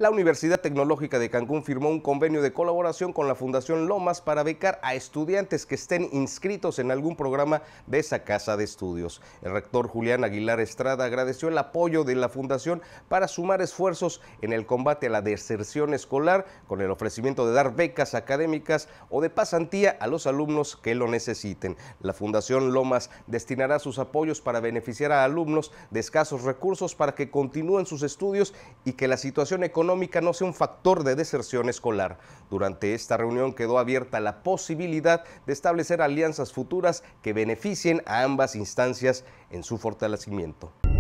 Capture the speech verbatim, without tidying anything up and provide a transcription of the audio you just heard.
La Universidad Tecnológica de Cancún firmó un convenio de colaboración con la Fundación Lomas para becar a estudiantes que estén inscritos en algún programa de esa casa de estudios. El rector Julián Aguilar Estrada agradeció el apoyo de la Fundación para sumar esfuerzos en el combate a la deserción escolar con el ofrecimiento de dar becas académicas o de pasantía a los alumnos que lo necesiten. La Fundación Lomas destinará sus apoyos para beneficiar a alumnos de escasos recursos para que continúen sus estudios y que la situación económica no sea un factor de deserción escolar. Durante esta reunión quedó abierta la posibilidad de establecer alianzas futuras que beneficien a ambas instancias en su fortalecimiento.